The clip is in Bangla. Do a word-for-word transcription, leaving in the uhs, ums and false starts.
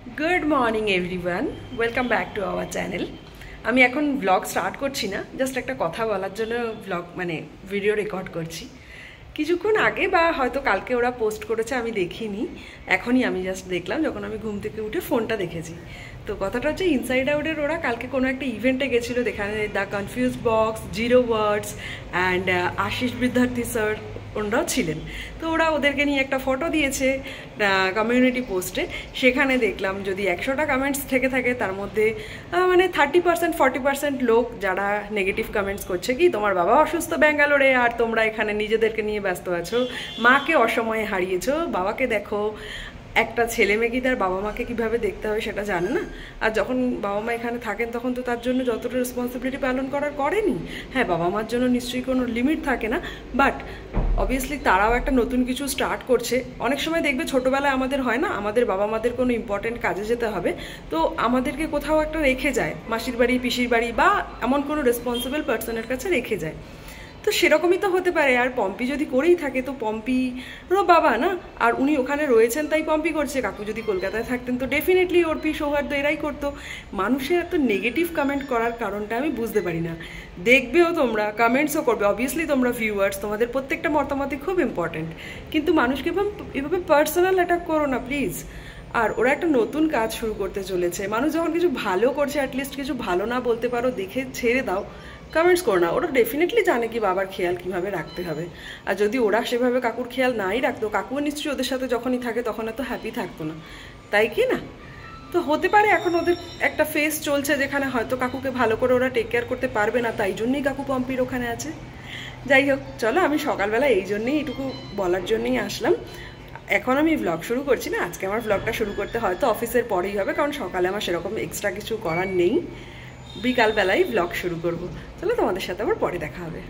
Good morning everyone welcome back to our channel. আমি এখন ব্লগ স্টার্ট করছি না, জাস্ট একটা কথা বলার জন্য ব্লগ মানে ভিডিও রেকর্ড করছি। কিছুক্ষণ আগে বা হয়তো কালকে ওরা পোস্ট করেছে, আমি দেখিনি, এখনই আমি জাস্ট দেখলাম যখন আমি ঘুম থেকে উঠে ফোনটা দেখেছি। তো কথাটা হচ্ছে ইনসাইড আউটের ওরা কালকে কোনো একটা ইভেন্টে গেছিলো, যেখানে the confuse box, zero words and Ashish Vidyarthi sir ওনারাও ছিলেন। তো ওরা ওদেরকে নিয়ে একটা ফটো দিয়েছে কমিউনিটি পোস্টে। সেখানে দেখলাম যদি একশোটা কমেন্টস থেকে থাকে তার মধ্যে মানে থার্টি পার্সেন্ট ফর্টি পার্সেন্ট লোক যারা নেগেটিভ কমেন্টস করছে কি তোমার বাবা অসুস্থ ব্যাঙ্গালোরে আর তোমরা এখানে নিজেদেরকে নিয়ে ব্যস্ত আছো, মাকে অসময়ে হারিয়েছো, বাবাকে দেখো। একটা ছেলে মেয়ে কি তার বাবা মাকে কীভাবে দেখতে হবে সেটা জানে না? আর যখন বাবা মা এখানে থাকেন তখন তো তার জন্য যতটা রেসপন্সিবিলিটি পালন করার করেনি। হ্যাঁ, বাবা মার জন্য নিশ্চয়ই কোনো লিমিট থাকে না, বাট অবভিয়াসলি তারাও একটা নতুন কিছু স্টার্ট করছে। অনেক সময় দেখবে ছোটোবেলায় আমাদের হয় না, আমাদের বাবা মাদের কোনো ইম্পর্টেন্ট কাজে যেতে হবে, তো আমাদেরকে কোথাও একটা রেখে যায়, মাসির বাড়ি, পিসির বাড়ি বা এমন কোনো রেসপন্সিবল পার্সনের কাছে রেখে যায়। তো সেরকমই তো হতে পারে। আর পম্পি যদি করেই থাকে তো পম্পিরও বাবা না, আর উনি ওখানে রয়েছেন তাই পম্পি করছে। কাকু যদি কলকাতায় থাকতেন তো ডেফিনেটলি অর্পি, সৌহার্দ্য এরাই করতো। মানুষের এত নেগেটিভ কমেন্ট করার কারণটা আমি বুঝতে পারি না। দেখবেও তোমরা, কমেন্টসও করবে, অবভিয়াসলি তোমরা ভিউয়ার্স, তোমাদের প্রত্যেকটা মতামতই খুব ইম্পর্টেন্ট, কিন্তু মানুষকে এভাবে পার্সোনাল অ্যাটাক করো না প্লিজ। আর ওরা একটা নতুন কাজ শুরু করতে চলেছে, মানুষ যখন কিছু ভালো করছে অ্যাটলিস্ট কিছু ভালো না বলতে পারো, দেখে ছেড়ে দাও, কমেন্টস করো না। ওরা ডেফিনেটলি জানে কি বাবার খেয়াল কীভাবে রাখতে হবে। আর যদি ওরা সেভাবে কাকুর খেয়াল নাই রাখতো, কাকুও নিশ্চয়ই ওদের সাথে যখনই থাকে তখন এত হ্যাপি থাকতো না, তাই কি না? তো হতে পারে এখন ওদের একটা ফেস চলছে যেখানে হয়তো কাকুকে ভালো করে ওরা টেক কেয়ার করতে পারবে না, তাই জন্যই কাকু পম্পির ওখানে আছে। যাই হোক, চলো, আমি সকালবেলা এই জন্যেই এইটুকু বলার জন্যই আসলাম। এখন আমি ব্লগ শুরু করছি না, আজকে আমার ব্লগটা শুরু করতে হয়তো অফিসের পরেই হবে, কারণ সকালে আমার সেরকম এক্সট্রা কিছু করার নেই। বিকালবেলায় ব্লগ শুরু করব। চলো, তোমাদের সাথে আবার পরে দেখা হবে।